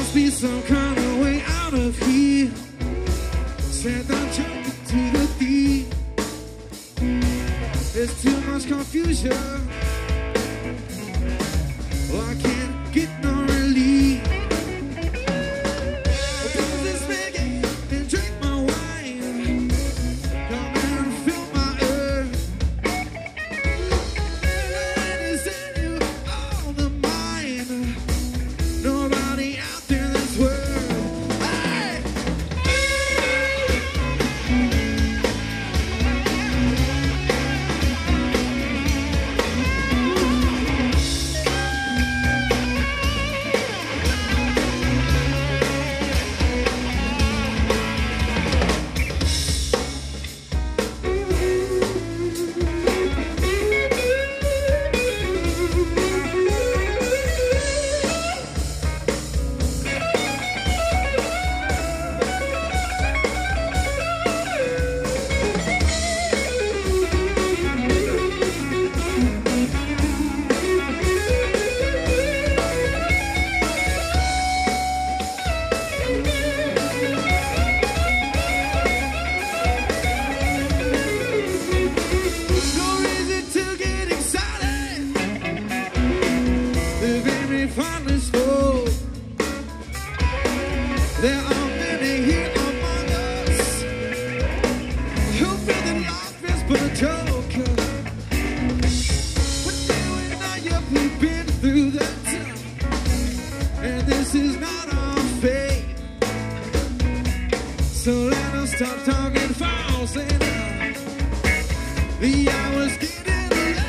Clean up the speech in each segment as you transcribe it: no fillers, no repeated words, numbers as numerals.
be some kind of way out of here. Said I'm jumping to the deep. There's too much confusion. Well, I can't get no relief. I'll put this big and drink my wine. Come and fill my earth. And is in you all the mind. Nobody out there in this world. Hey! No reason to get excited. The very finest folk. There are many here among us who feel that life is but a joke. But you and I, yeah, we've been through that time, and this is not our fate. So let us stop talking false and the hour's getting late.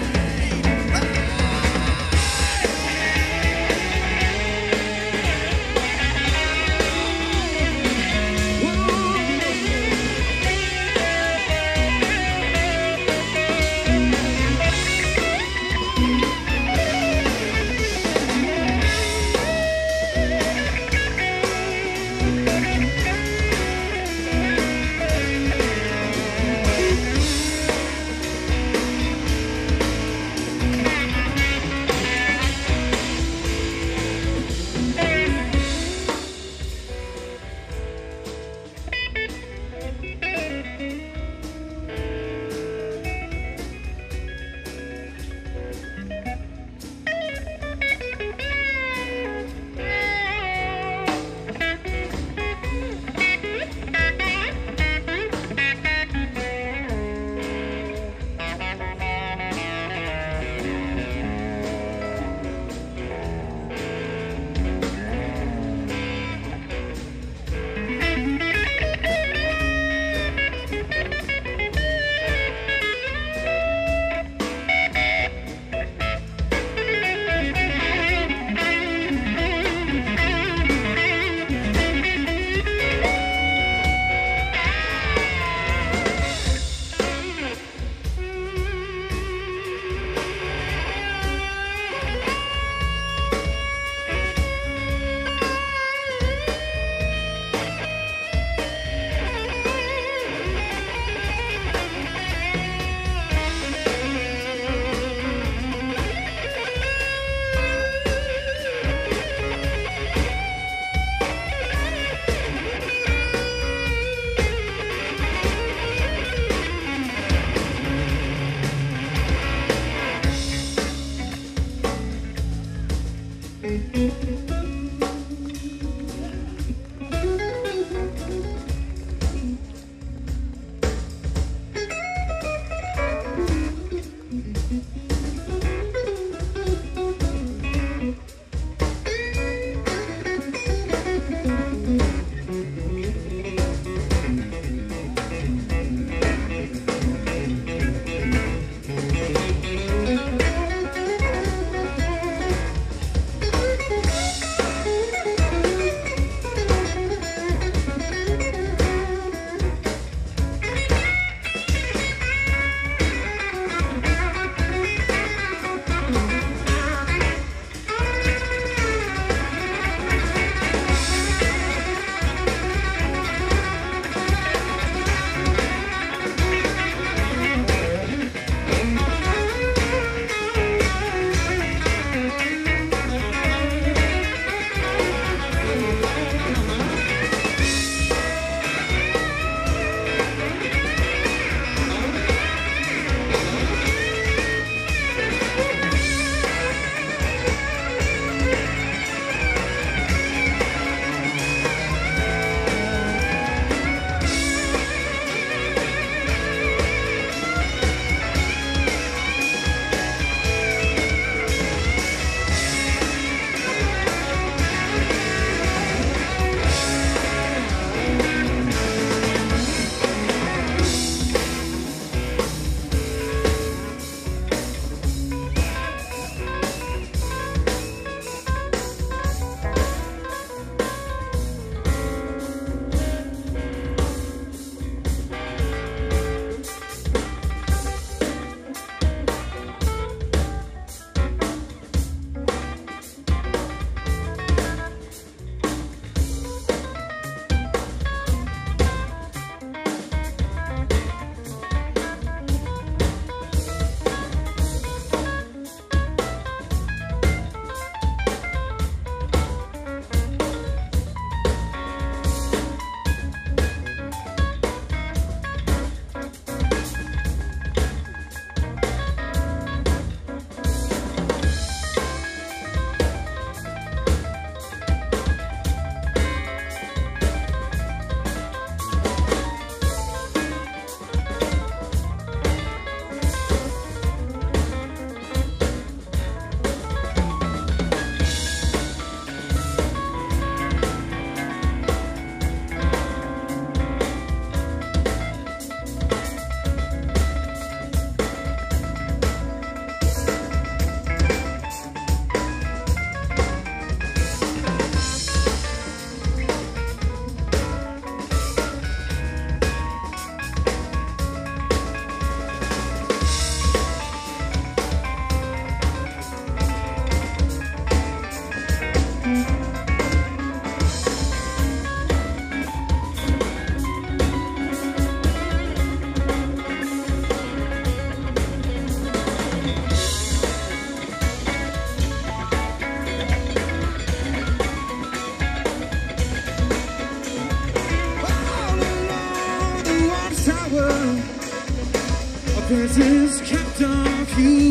prices kept off you,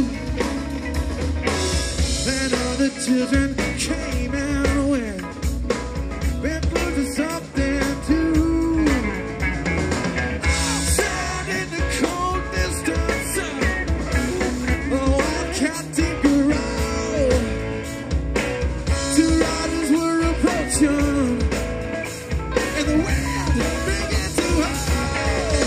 and all the children came and went. Barefoot for something too. Outside in the cold distance, a wildcat tinkerer. Two riders were approaching, and the wind began to howl.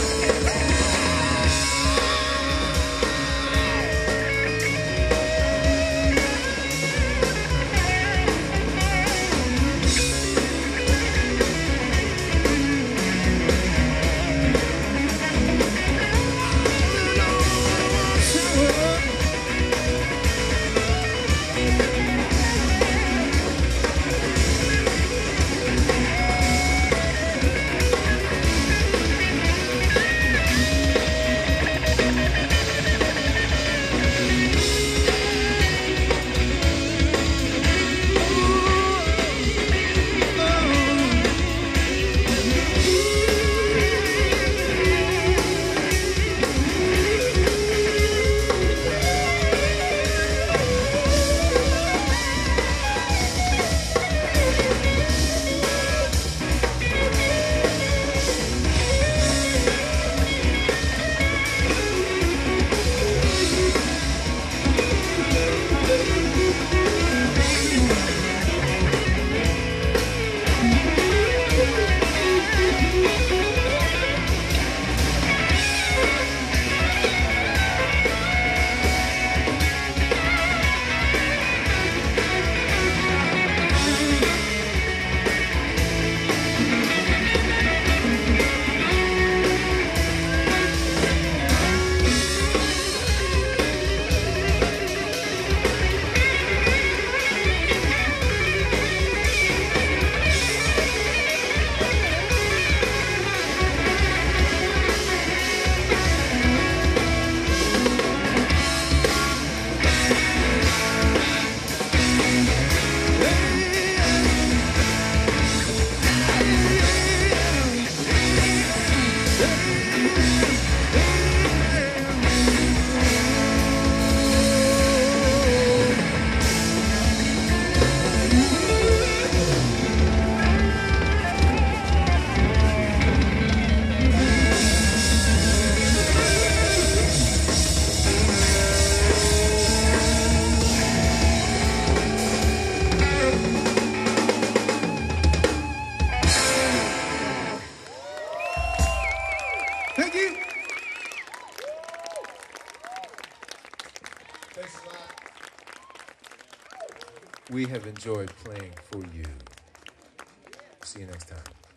Thank you. Thanks a lot. We have enjoyed playing for you. See you next time.